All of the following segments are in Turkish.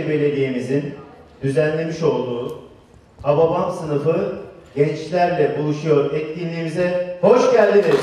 Ataşehir Belediye'mizin düzenlemiş olduğu Hababam sınıfı gençlerle buluşuyor etkinliğimize hoş geldiniz.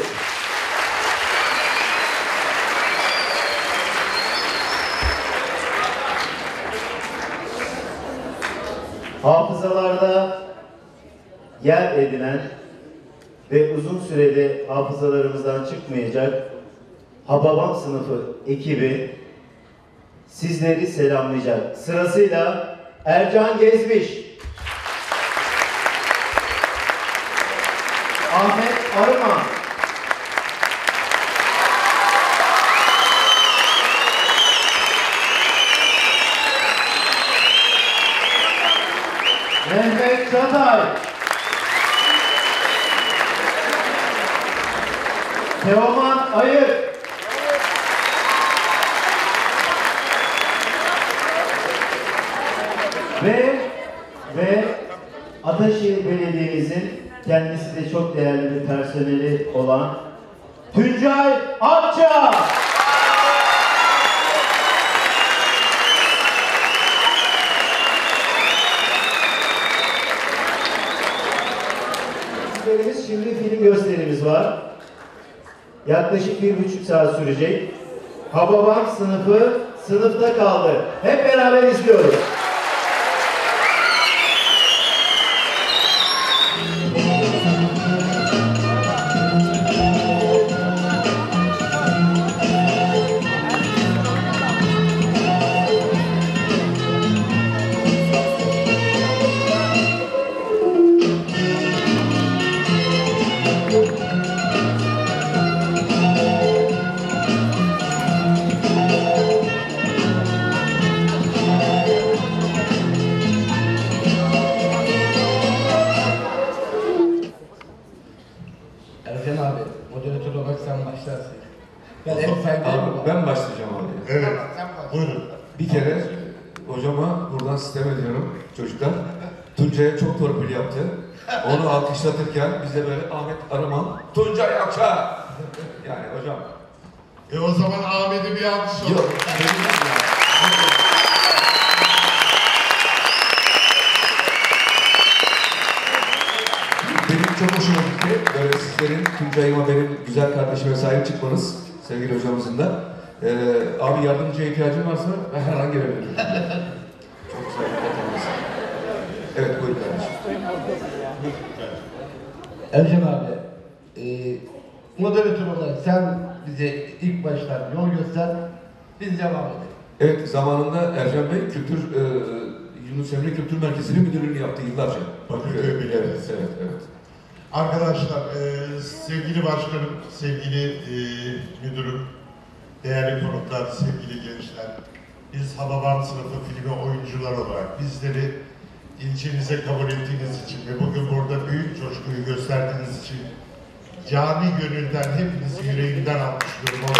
Hafızalarda yer edinen ve uzun sürede hafızalarımızdan çıkmayacak Hababam sınıfı ekibi sizleri selamlayacak. Sırasıyla Ercan Gezmiş, Ahmet Arıman, Mehmet Çatay, Teoman Ayık, ve Ataşehir Belediye'mizin kendisi de çok değerli bir personeli olan Tuncay Akça. Şimdi film gösterimiz var. Yaklaşık 1,5 saat sürecek. Hababam sınıfı sınıfta kaldı. Hep beraber izliyoruz. Ercan abi, moderatör olarak sen başlarsın. Ben başlayacağım abi. Evet, buyurun. Bir kere hocama buradan sistem ediyorum çocuklar. Tuncay'a çok torpil yaptı. Onu alkışlatırken bize böyle Ahmet Arıman, Tuncay Akça. Yani hocam. O zaman Ahmet'e bir alkış olsun. Yok. Benim çok hoşuma gitti. Böyle sizlerin, Tuncay'ıma benim güzel kardeşime sahip çıkmanız, sevgili hocamızın da. Abi yardımcıya ihtiyacın varsa ben her an gelebilirim. Çok güzel bir katılması. Evet, buyurun kardeşim. Ercan abi, moderatör olarak sen bize ilk baştan yol göster, biz devam edelim. Evet, zamanında Ercan Bey Yunus Emre Kültür Merkezi'nin müdürlüğünü yaptı yıllarca. Bakırköy Belediyesi. Evet. Arkadaşlar, sevgili başkanım, sevgili müdürüm, değerli konuklar, sevgili gençler, biz Hababam sınıfı filmi oyuncular olarak bizleri ilçenize kabul ettiğiniz için ve bugün burada büyük coşkuyu gösterdiğiniz için cani gönülden hepinizi yüreğimden alkışlıyorum.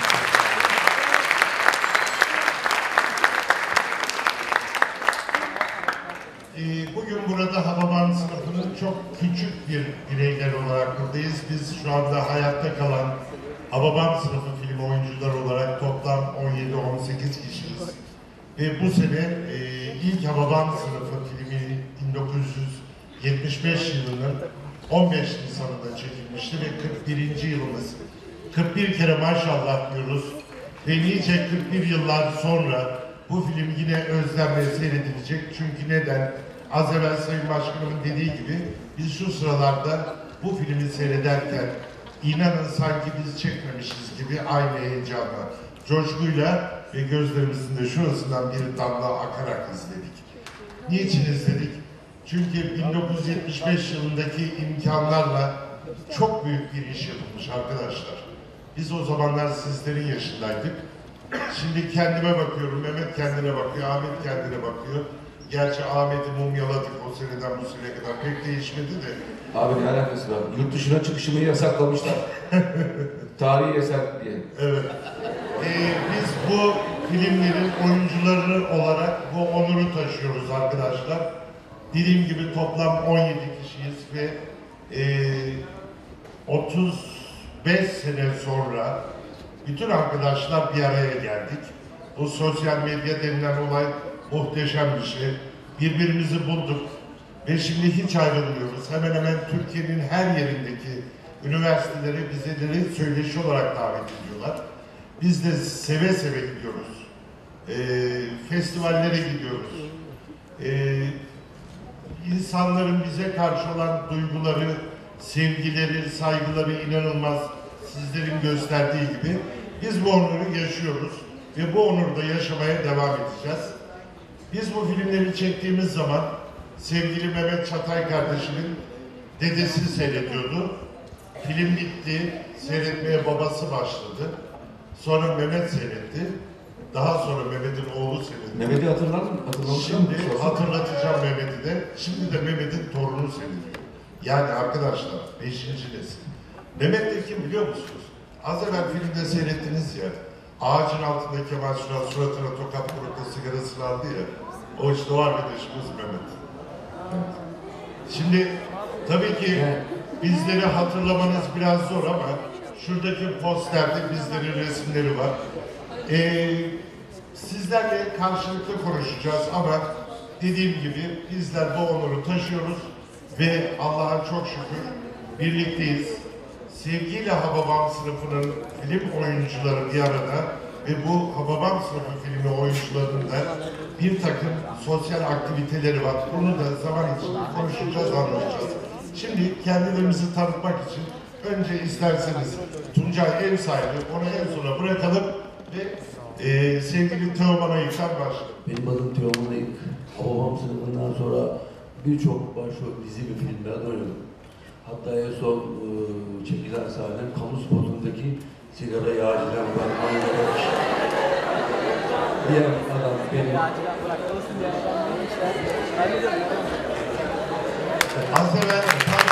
Bugün burada Hababam sınıfının çok küçük bir bireyler olarak buradayız. Biz şu anda hayatta kalan Hababam sınıfı film oyuncular olarak toplam 17-18 kişiyiz. Ve bu sene ilk Hababam sınıfı filmi 1975 yılının 15 Nisan'ında çekilmişti ve 41. yılımız. 41 kere maşallah diyoruz ve nice 41 yıllar sonra bu film yine özlemle seyredilecek. Çünkü neden? Az evvel Sayın Başkanımın dediği gibi biz şu sıralarda bu filmi seyrederken inanın sanki biz çekmemişiz gibi aynı heyecanla, coşkuyla ve gözlerimizin de şurasından bir damla akarak izledik. Niçin izledik? Çünkü 1975 yılındaki imkanlarla çok büyük bir iş yapılmış arkadaşlar. Biz o zamanlar sizlerin yaşındaydık. Şimdi kendime bakıyorum, Mehmet kendine bakıyor, Ahmet kendine bakıyor. Gerçi Ahmet'i mumyaladık o seneden bu seneye kadar, pek değişmedi de. Abi ne alakası var? Yurt dışına çıkışımı yasaklamışlar. Tarihi eser diye. Evet. Biz bu filmlerin oyuncuları olarak bu onuru taşıyoruz arkadaşlar. Dediğim gibi toplam 17 kişiyiz ve 35 sene sonra bütün arkadaşlar bir araya geldik. Bu sosyal medya denilen olay muhteşem bir şey. Birbirimizi bulduk ve şimdi hiç ayrılmıyoruz. Hemen hemen Türkiye'nin her yerindeki üniversiteleri bizeleri söyleşi olarak davet ediyorlar. Biz de seve seve gidiyoruz. Festivallere gidiyoruz. İnsanların bize karşı olan duyguları, sevgileri, saygıları inanılmaz. Sizlerin gösterdiği gibi biz bu onuru yaşıyoruz ve bu onuru da yaşamaya devam edeceğiz. Biz bu filmleri çektiğimiz zaman sevgili Mehmet Çatay kardeşimin dedesi seyrediyordu. Film bitti, seyretmeye babası başladı. Sonra Mehmet seyretti. Daha sonra Mehmet'in oğlu seyretti. Mehmet'i hatırlar mı? Şimdi hatırlatacağım Mehmet'i de. Şimdi de Mehmet'in torunu seyrediyor. Yani arkadaşlar 5. nesil. Mehmet de kim biliyor musunuz? Az evvel filmde seyrettiniz ya. Ağacın altında Kemal Sunal suratına tokat vurup sigarasını aldı ya. O işte o arkadaşımız Mehmet. Şimdi tabii ki bizleri hatırlamanız biraz zor ama şuradaki posterde bizlerin resimleri var. Sizlerle karşılıklı konuşacağız ama dediğim gibi bizler bu onuru taşıyoruz ve Allah'a çok şükür birlikteyiz. Sevgiyle Hababam sınıfının film oyuncuları bir arada ve bu Hababam sınıfı filmi oyuncularının da bir takım sosyal aktiviteleri var. Bunu da zaman içinde konuşacağız, anlayacağız. Şimdi kendilerimizi tanıtmak için önce isterseniz Tuncay ev sahibi, onu en sona bırakalım ve sevgili Teoman Ayık'tan başlayalım. Benim adım Teoman Ayık. Hababam sınıfından sonra birçok başrol dizi ve filmlerde oynadım. Hatta en son çekilen sahnem kamu spotundaki sigarayı acilen bırakman gerekir diyen adam benim. Az evvel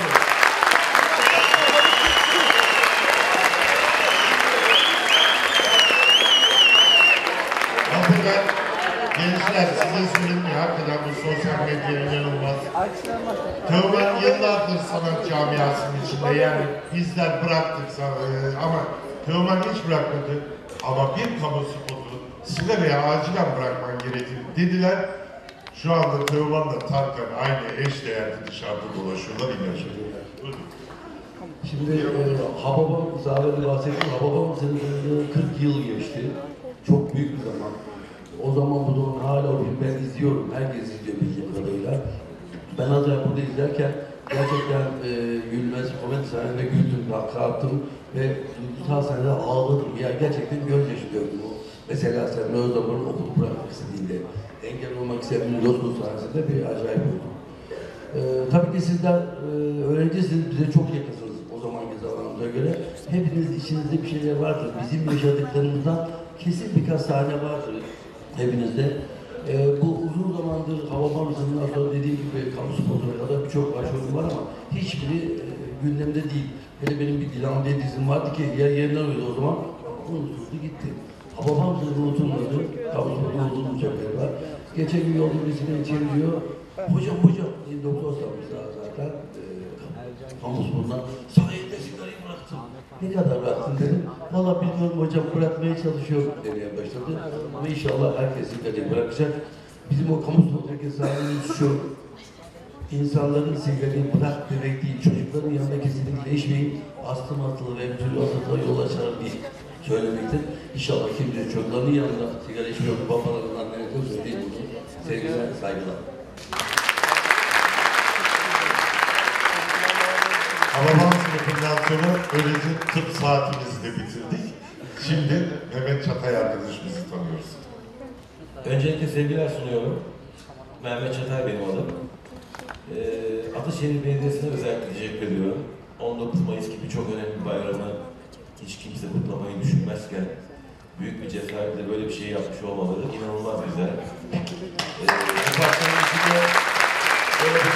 gençler size söyleyeyim mi? Hakikaten bu sosyal medya inanılmaz. Teoman yıllardır sanat camiasının içinde, yani bizler bıraktık ama Teoman hiç bırakmadı. Ama bir kamu spotu sigarayı acilen bırakman gerekir dediler. Şu anda Teoman'la Tarkan aynı eşdeğerde dışarıda dolaşıyorlar, inanıyorlar. Şimdi Hababam, Zahver'de bahsettiğim Hababam sınıfında 40 yıl geçti. Çok büyük bir zaman. O zaman bu zaman hala o filmi ben izliyorum. Herkes izliyor bildiğim kadarıyla. Ben az önce burada izlerken gerçekten gülmez komedi sahnesinde güldüm, kalktım ve duygusal sahnede ağladım. Ya gerçekten gözyaşı döktüm o. Mesela Semra Özdamar'ın okulu bırakmak istediğinde, engel olmak istediğinde dostluk sahnesinde bir acayip oldu. Tabii ki sizler öğrencisiniz, bize çok yakınsınız o zamanki zamanımıza göre. Hepiniz içinizde bir şeyler vardır. Bizim yaşadıklarımızdan kesin birkaç sahne vardır hepinizde. Bu uzun zamandır Hababam sınıfından sonra dediğim gibi kamu spotuna kadar birçok başvurum var ama hiçbiri gündemde değil. Hele benim bir Dilan diye dizim vardı ki yerinden uydu o zaman. Unutuldu gitti. Hababam sınıfı unutulmadı. Kamu spotuna unutulmuş şeyler var. Geçen gün yolda birisine içeri diyor. Hocam, doktor sanmış zaten. Kamu spotundan sayende sigarayı bıraktım. Ne kadar bıraktın dedim. Valla bilmiyorum hocam, bırakmaya çalışıyorum demeye başladı. Ama inşallah herkes sigarayı bırakacak. Bizim o kamu spotundaki sahibimiz şu. İnsanların sigarayı bırak demek değil. Çocukların yanında kesinlikle içmeyin. Astım hastalığı ve türlü hastalığa yol açar diye söylemektir. İnşallah kimse çocukların yanında sigara içmiyor. Babalarından nerede söyleyeyim bunu. Sevgiler, saygılar. Hababam sınıfından sonra böylece tıp saatimizi de bitirdik. Şimdi Mehmet Çatay arkadaşımızı tanıyoruz. Öncelikle sevgiler sunuyorum. Mehmet Çatay benim adım. Ataşehir Belediyesi'ne özellikle teşekkür ediyorum. 19 Mayıs gibi çok önemli bir bayramı hiç kimse kutlamayı düşünmezken büyük bir cesaretle böyle bir şey yapmış olmaları inanılmaz güzel. Bu parçanın içinde böyle bir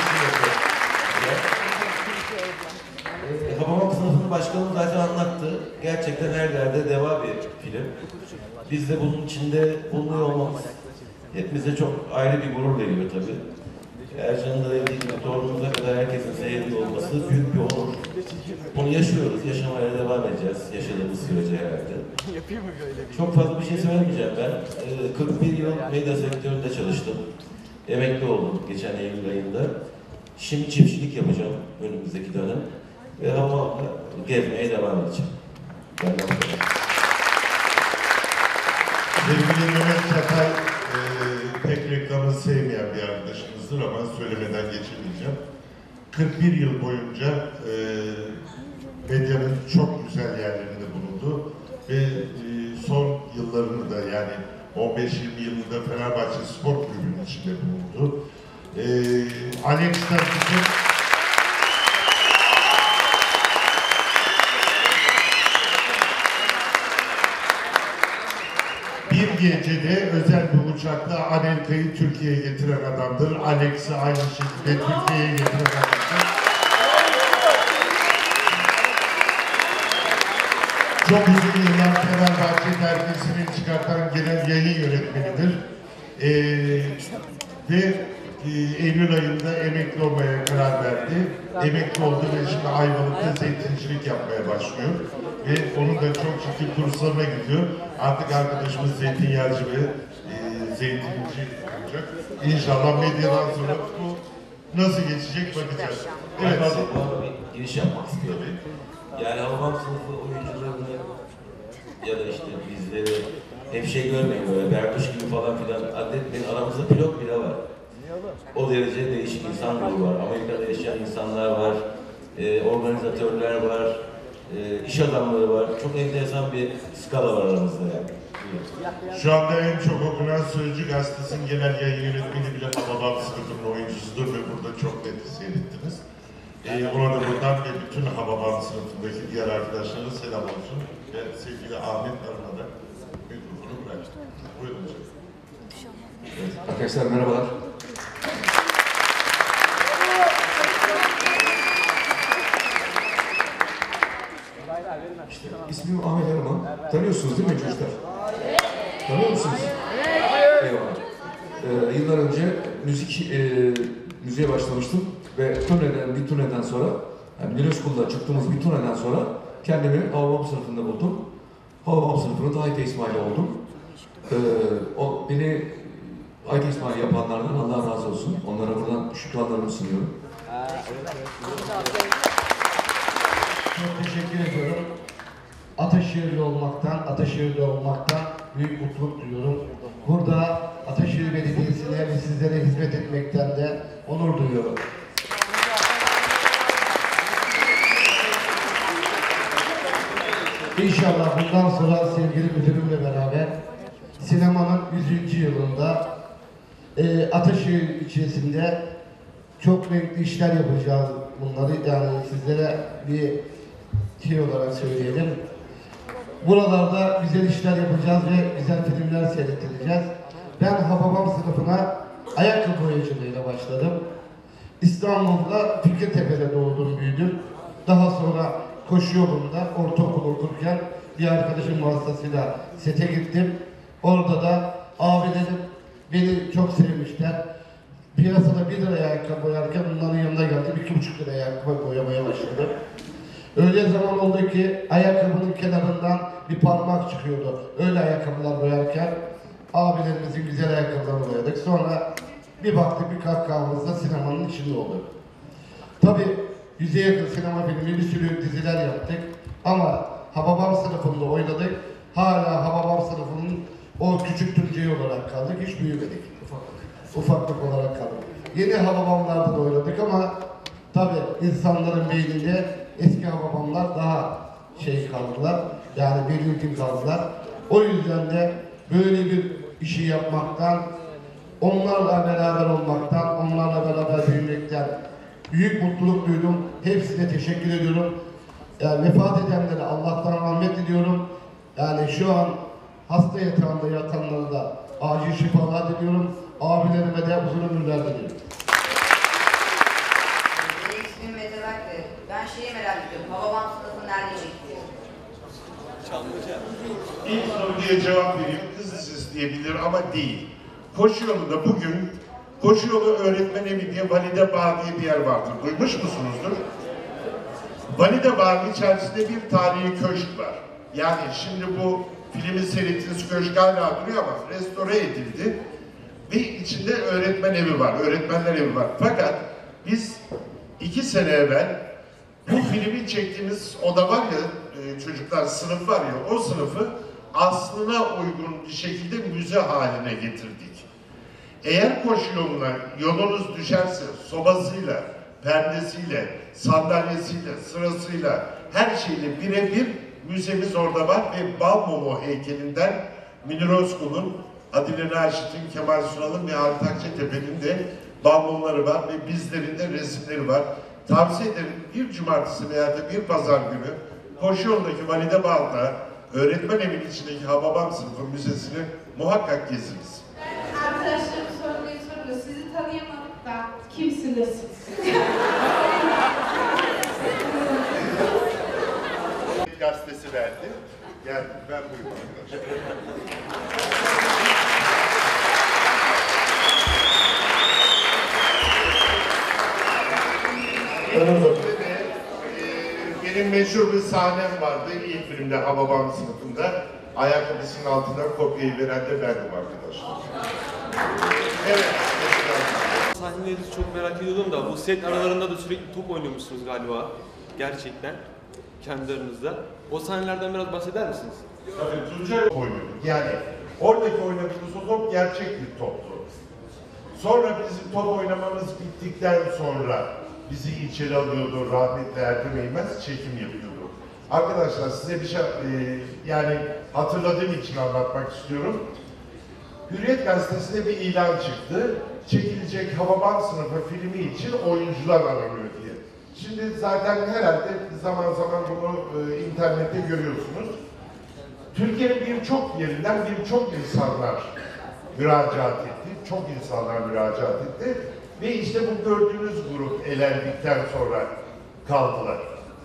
Hababam sınıfının başkanı zaten anlattı. Gerçekten her yerde deva bir film. Biz de bunun içinde bulunuyor olmamız hepimize çok ayrı bir gurur veriyor tabii. Ercan'ın da dediği gibi torunumuza kadar herkesin seyrediyor olması olması büyük bir onur. Onu yaşıyoruz, yaşamaya devam edeceğiz yaşadığımız sürece herhalde. Çok fazla bir şey söylemeyeceğim ben. 41 yıl medya sektöründe çalıştım. Emekli oldum geçen Eylül ayında. Şimdi çiftçilik yapacağım önümüzdeki dönem. Ve havamda gezmeye devam edeceğim. Benden bu kadar. Sevgili Mehmet Çakay, pek reklamı sevmeyen bir arkadaşımızdır ama söylemeden geçemeyeceğim. 41 yıl boyunca medyanın çok güzel yerlerinde bulundu ve son yıllarını da yani 15-20 yılında Fenerbahçe Spor Kulübü'nün içinde bulundu. Alex'ten tutun bir gecede özel bir uçakla Anelka'yı Türkiye'ye getiren adamdır. Alex'i aynı şekilde Türkiye'ye getiren adamdır. Çok uzun yıllar Fenerbahçe dergisini çıkartan genel yayın yönetmenidir. Ve Eylül ayında emekli olmaya karar verdi. Emekli oldu ve şimdi Ayvalık'ta zeytincilik yapmaya başlıyor. Ve onun da çok ciddi kurslarına gidiyor. Artık arkadaşımız zeytinyağcı ve zeytinci olacak. İnşallah medyadan sonra bu nasıl geçecek bakacağız. Evet. Ben bir giriş yapmak istiyorum. Yani Hababam sınıfı oyuncularını ya da işte bizleri hep şey görmeyin böyle berduş gibi falan filan adetmeyin. Aramızda pilot bile var. O derece değişik insan grubu var. Amerika'da yaşayan insanlar var. Organizatörler var. İş adamları var. Çok enteresan bir skala var aramızda yani. Şu anda en çok okunan Sözcü Gazetesi'nin genel yayın yönetmeni bile Hababam sınıfının oyuncusudur ve burada çok net seyrettiniz. Ona da buradan ve bütün Hababam sınıfındaki diğer arkadaşlara selam olsun. Ve sevgili Ahmet Arın'a da mikrofonu bıraktım. Buyurun hocam. Evet, arkadaşlar merhabalar. İşte ismim Ahmet Erman. Tanıyorsunuz değil mi çocuklar? Tanıyor musunuz? Eyvallah. Yıllar önce müziğe başlamıştım ve bir turneden sonra, yani Middle School'da çıktığımız bir turneden sonra kendimi Hababam sınıfında buldum. Hababam sınıfında da Ayte İsmail oldum. Beni Ayte İsmail yapanlardan Allah razı olsun. Onlara buradan şükranlarımı sunuyorum. Çok teşekkür ediyorum. Ataşehirli olmaktan büyük mutluluk duyuyorum. Burada Ataşehir Belediyesi'ne ve sizlere hizmet etmekten de onur duyuyorum. İnşallah bundan sonra sevgili müdürümle beraber sinemanın 100. yılında Ataşehir ilçesinde çok renkli işler yapacağız bunları. Yani sizlere bir şey olarak söyleyelim. Buralarda güzel işler yapacağız ve güzel filmler seyrettireceğiz. Ben Hababam sınıfına ayakkabı boyacılığıyla başladım. İstanbul'da Fikirtepe'de doğdum, büyüdüm. Daha sonra koşu yolunda ortaokul okurken bir arkadaşım vasıtasıyla sete gittim. Orada da abilerim beni çok sevmişler. Piyasada 1 liraya ayakkabı boyarken onların yanına geldim. 2,5 liraya ayakkabı boyamaya başladım. Öyle zaman oldu ki ayakkabının kenarından bir parmak çıkıyordu. Öyle ayakkabılar boyarken abilerimizin güzel ayakkabılarını boyadık. Sonra bir baktık bir kahkahamızda sinemanın içinde olduk. Tabii 100'e yakın sinema filmi, bir sürü diziler yaptık. Ama Hababam sınıfında oynadık. Hala Hababam sınıfının o küçük Tuncay'ı olarak kaldık. Hiç büyümedik. Ufaklık olarak kaldık. Yeni Hababamlarda da oynadık ama tabii insanların beyninde eski Hababamlar daha kaldılar. Yani belirgin kaldılar. O yüzden de böyle bir işi yapmaktan, onlarla beraber olmaktan, onlarla beraber büyümekten büyük mutluluk duydum. Hepsine teşekkür ediyorum. Yani vefat edenlere Allah'tan rahmet diliyorum. Yani şu an hasta yatağında yatanlara da acil şifalar diliyorum. Abilerime de uzun ömürler diliyorum. Benim ismim Mete Berk'ti. Ben şeyi merak ediyorum. Hababam sınıfı nerede çekiliyor? İlk soruya cevap vereyim. Kız diyebilir ama değil. Koşu yolunda bugün Koşu Yolu Öğretmen Evi diye Valide Bağ diye bir yer vardır. Duymuş musunuzdur? Valide Bağı'nın içerisinde bir tarihi köşk var. Yani şimdi bu filmin seyrettiğiniz köşk hala duruyor ama restore edildi. Ve içinde öğretmen evi var, öğretmenler evi var. Fakat biz 2 sene evvel bu filmi çektiğimiz oda var ya, çocuklar sınıf var ya, o sınıfı aslına uygun bir şekilde müze haline getirdik. Eğer koşu yoluna yolunuz düşerse sobasıyla, perdesiyle, sandalyesiyle, sırasıyla, her şeyle birebir müzemiz orada var ve Balmumu heykelinden Münir Özkul'un, Adile Naşit'in, Kemal Sunal'ın ve Halit Akçatepe'nin de balmumları var ve bizlerin de resimleri var. Tavsiye ederim, bir cumartesi veya da bir pazar günü koşu yolundaki Valide Bağ'da öğretmen evinin içindeki Hababam Sınıfı Müzesi'ni muhakkak geziniz. Arkadaşlarım sormayı soruyor. Sizi tanıyamadık da kimsiniz? Gazetesi verdi. Yani ben buyum arkadaşlar. Benim meşhur bir sahnem vardı ilk filmde Hababam Sınıfı'nda. Ayakkabısının altından kopyayı veren de bendim arkadaşlar. Evet. Sahnelerinizi çok merak ediyordum da bu set aralarında da sürekli top oynuyormuşsunuz galiba. Gerçekten. Kendi aranızda. O sahnelerden biraz bahseder misiniz? Tabii Tuncay oynuyorduk. Yani oradaki oynadığımız o top gerçek bir toptu. Sonra bizim top oynamamız bittikten sonra bizi içeri alıyordu, rahmetli Ertem Eğmez çekim yapıyordu. Arkadaşlar size bir şey, yani hatırladığım için anlatmak istiyorum. Hürriyet Gazetesi'nde bir ilan çıktı. Çekilecek Hababam Sınıfı filmi için oyuncular aranıyor diye. Şimdi zaten herhalde zaman zaman bunu internette görüyorsunuz. Türkiye'nin birçok yerinden birçok insanlar müracaat etti. Çok insanlar müracaat etti. Ve işte bu gördüğünüz grup elendikten sonra kaldılar.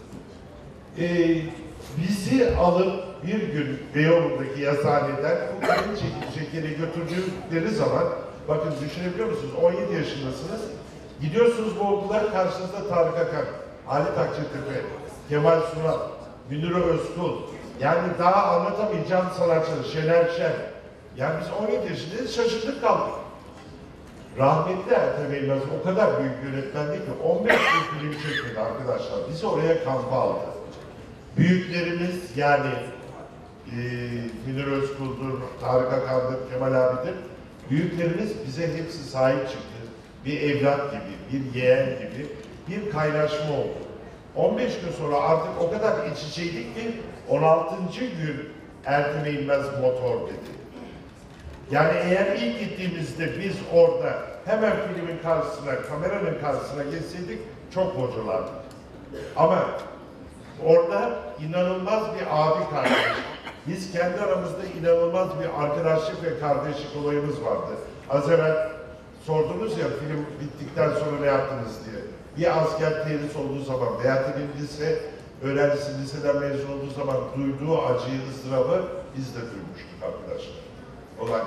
Bizi alıp bir gün Beyoğlu'ndaki yazıhaneden bu film çekilecek yere götürdükleri zaman, bakın düşünebiliyor musunuz? 17 yaşındasınız. Gidiyorsunuz Bolu'da, karşınızda Tarık Akan, Halit Akçatepe, Kemal Sunal, Münir Özkul. Yani daha anlatamayacağım sanatçılar, Şener Şen. Yani biz 17 yaşındayız, şaşırdık kaldık. Rahmetli Ertem Eğmez o kadar büyük yönetmendi ki 15 yıl film çekmedi arkadaşlar. Bizi oraya kampa aldı. Büyüklerimiz yani Münir Özkul'dur, Tarık Akan'dır, Kemal abidir. Büyüklerimiz bize hepsi sahip çıktı. Bir evlat gibi, bir yeğen gibi bir kaynaşma oldu. 15 gün sonra artık o kadar iç içeydik ki 16. gün Ertem Eğmez motor dedi. Yani eğer ilk gittiğimizde biz orada hemen filmin karşısına, kameranın karşısına geçseydik çok bocalardık. Ama orada inanılmaz bir abi kardeş. Biz kendi aramızda inanılmaz bir arkadaşlık ve kardeşlik olayımız vardı. Az evvel sordunuz ya film bittikten sonra ne yaptınız diye. Bir asker terhis olduğu zaman veya da bir lise öğrencisi liseden mezun olduğu zaman duyduğu acıyı, ızdırabı biz de duymuştuk arkadaşlar. Olay.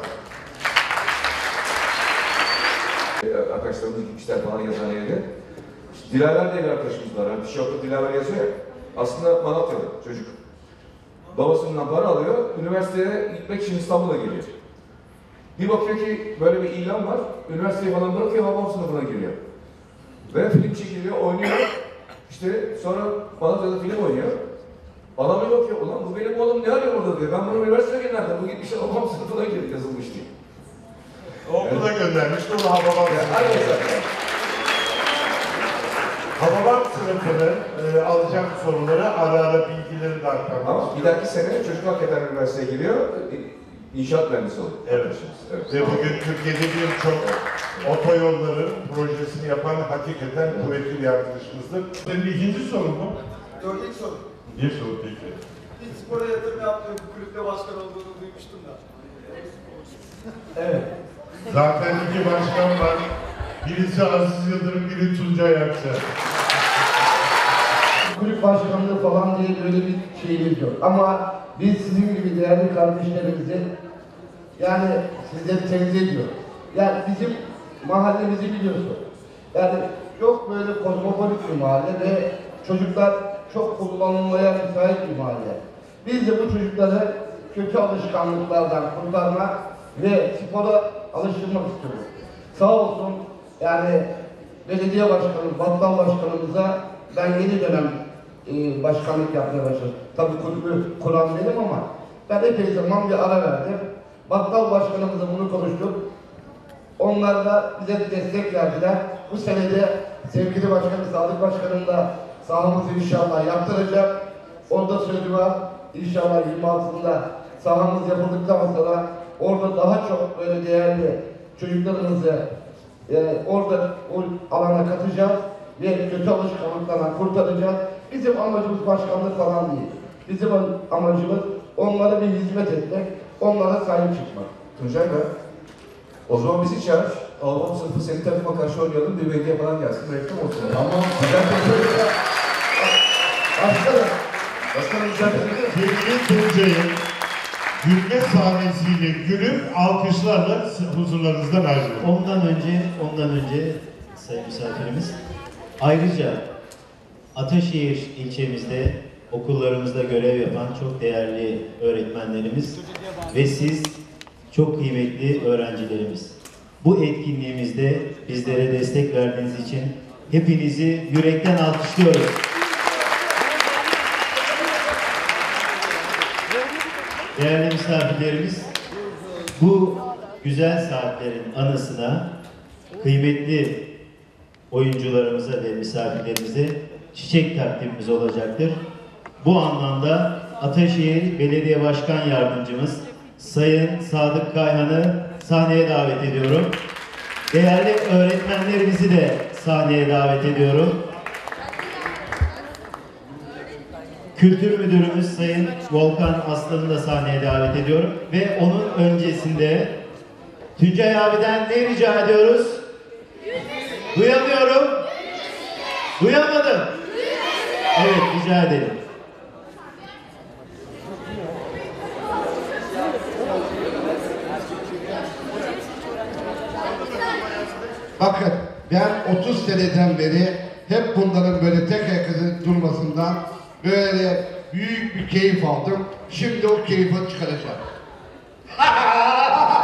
Arkadaşlarımız gitmişler falan yazıhaneye. Dilaver diye bir arkadaşımız var. Yani bir şey yoktu, Dilaver yazıyor ya. Aslında Malatyalı çocuk. Babasından para alıyor, üniversiteye gitmek için İstanbul'a geliyor. Bir bakıyor ki böyle bir ilan var, üniversiteyi falan bırakıyor, Hababam Sınıfı'na giriyor. Ve film çekiliyor, oynuyor. İşte sonra Malatya'da film oynuyor. Adam bir bakıyor, ulan bu benim oğlum ne arıyor burada diyor. Ben bunu üniversiteye gönderdim, bu gitmiş Hababam Sınıfı'na yazılmış diye. Okula göndermiş, onu Hababam Sınıfı'na. Hababam Sınıfı'nın alacağım soruları, ara bilgileri de aktarmak. Ama bir dahaki sene çocuk hakikaten üniversiteye giriyor, inşaat mühendisi oluyor. Evet. Evet. Ve bugün Türkiye'de birçok otoyolların projesini yapan hakikaten kuvvetli bir arkadaşımızdır. Senin ikinci sorun mu? Dördüncü soru. Bir soru peki. Hiç spora yatırım yapmıyor, bu kulüpte başkan olduğunu duymuştum da. Evet. Zaten iki başkan var. Birisi Aziz Yıldırım, biri Tuncay Akça. Kulüp başkanlığı falan diye böyle bir şeyimiz yok. Ama biz sizin gibi değerli kardeşlerimizi yani sizleri tenzih ediyoruz. Yani bizim mahallemizi biliyorsun. Yani çok böyle kozmopolit bir mahalle ve çocuklar çok kullanılmaya müsait bir mahalle. Biz de bu çocukları kötü alışkanlıklardan kurtarmak ve spora alıştırmak istiyoruz. Sağ olsun yani belediye başkanı, battal başkanımıza ben yeni dönem başkanlık yapmaya başladım. Tabii kulübü kuran benim ama ben epey zaman bir ara verdim. Battal başkanımızla bunu konuştuk. Onlar da bize destek verdiler. Bu senede sevgili başkanım, Sadık Başkanım da sahamızı inşallah yaptıracak. Orada sözü var. İnşallah 26'sında sahamız yapıldıktan sonra orada daha çok böyle değerli çocuklarımızı orada o alana katacağız ve kötü alışkanlıklardan kurtaracağız. Bizim amacımız başkanlık falan değil. Bizim amacımız onlara bir hizmet etmek, onlara sahip çıkmak. Tuncay Bey, o zaman bizi çağır. Albam sınıfı senin takıma karşı oynayalım, bir belediye falan gelsin, reklam olsun. Tamam. Güzel bir Başkanım. Başkanım güzel bir Sevgili Tuncay'ın gülme sahnesiyle gülüp alkışlarla huzurlarınızdan ayrılın. Ondan önce sayın misafirimiz, ayrıca Ataşehir ilçemizde okullarımızda görev yapan çok değerli öğretmenlerimiz ve siz çok kıymetli öğrencilerimiz. Bu etkinliğimizde bizlere destek verdiğiniz için hepinizi yürekten alkışlıyoruz. Değerli misafirlerimiz, bu güzel saatlerin anısına kıymetli oyuncularımıza ve misafirlerimize çiçek takdimimiz olacaktır. Bu anlamda Ataşehir Belediye Başkan Yardımcımız Sayın Sadık Kayhan'ı sahneye davet ediyorum. Değerli öğretmenlerimizi de sahneye davet ediyorum. Kültür Müdürümüz Sayın Volkan Aslan'ı da sahneye davet ediyorum. Ve onun öncesinde Tuncay abiden ne rica ediyoruz? Duyamıyorum. Duyamadım. Evet, rica ederim. Bakın ben 30 seneden beri hep bunların böyle tek ayak durmasından böyle büyük bir keyif aldım. Şimdi o keyfi çıkaracağım.